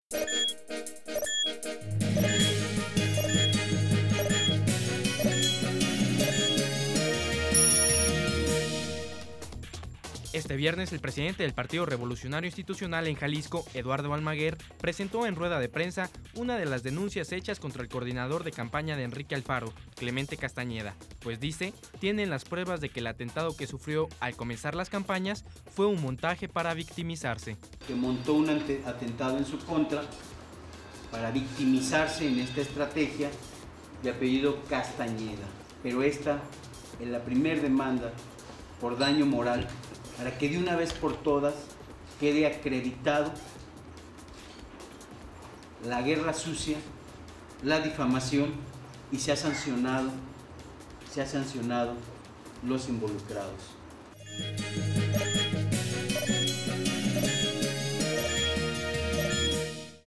Este viernes, el presidente del Partido Revolucionario Institucional en Jalisco, Eduardo Almaguer, presentó en rueda de prensa una de las denuncias hechas contra el coordinador de campaña de Enrique Alfaro, Clemente Castañeda, pues dice, tienen las pruebas de que el atentado que sufrió al comenzar las campañas fue un montaje para victimizarse. Que montó un atentado en su contra para victimizarse en esta estrategia de apellido Castañeda. Pero esta es la primera demanda por daño moral, para que de una vez por todas quede acreditado la guerra sucia, la difamación y se ha sancionado los involucrados.